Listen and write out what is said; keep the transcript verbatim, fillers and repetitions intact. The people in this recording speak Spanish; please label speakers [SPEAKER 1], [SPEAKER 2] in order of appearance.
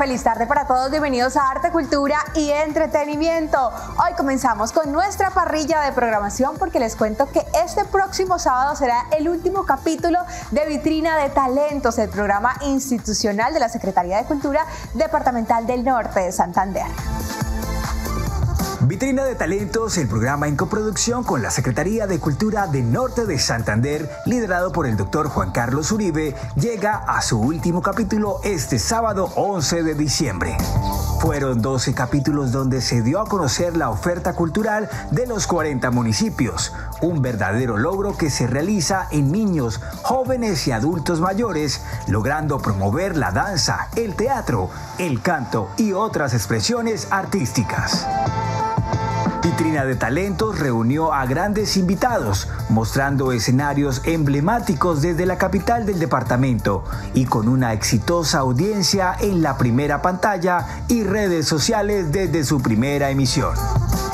[SPEAKER 1] feliz tarde para todos. Bienvenidos a Arte, Cultura y Entretenimiento. Hoy comenzamos con nuestra parrilla de programación porque les cuento que este próximo sábado será el último capítulo de Vitrina de Talentos, el programa institucional de la Secretaría de Cultura Departamental del Norte de Santander.
[SPEAKER 2] Vitrina de Talentos, el programa en coproducción con la Secretaría de Cultura del Norte de Santander, liderado por el doctor Juan Carlos Uribe, llega a su último capítulo este sábado once de diciembre. Fueron doce capítulos donde se dio a conocer la oferta cultural de los cuarenta municipios, un verdadero logro que se realiza en niños, jóvenes y adultos mayores, logrando promover la danza, el teatro, el canto y otras expresiones artísticas. Vitrina de Talentos reunió a grandes invitados, mostrando escenarios emblemáticos desde la capital del departamento y con una exitosa audiencia en la primera pantalla y redes sociales desde su primera emisión.